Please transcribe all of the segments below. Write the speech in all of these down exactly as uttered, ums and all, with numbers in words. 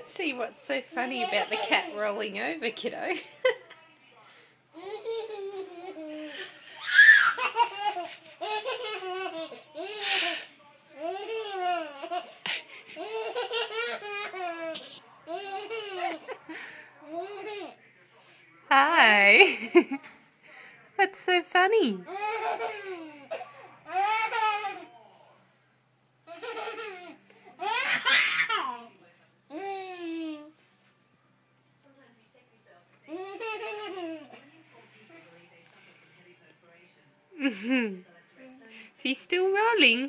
don't see what's so funny about the cat rolling over, kiddo. Hi. What's so funny? Is he still rolling?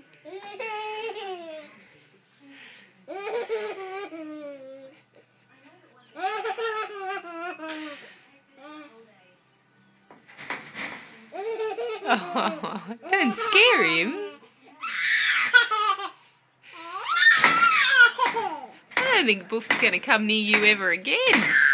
Oh, don't scare him. I don't think Boof's going to come near you ever again.